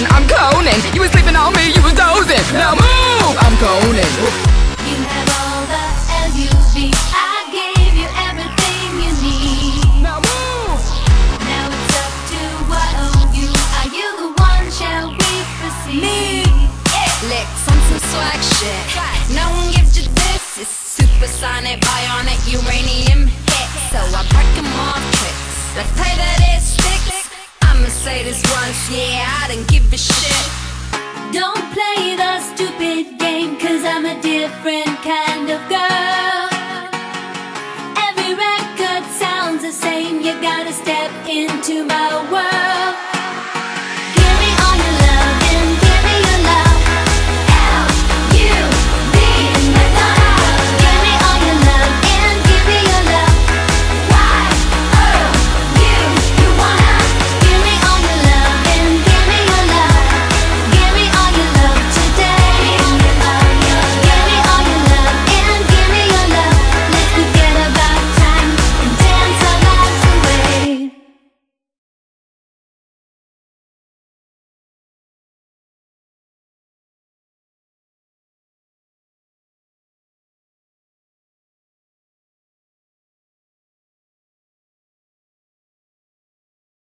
I'm Conan. You was sleeping on me, you was dozing. Now move, I'm Conan. You have all the L-U-V. I gave you everything you need. Now move. Now it's up to what of you. Are you the one? Shall we proceed? Licks on some swag shit. No one gives you this. It's supersonic, bionic, uranium hit. So I break them off tricks. Let's play that it sticks. I'ma say this once, yeah, I didn't give a shit. Don't play the stupid game, 'cause I'm a different kind of girl.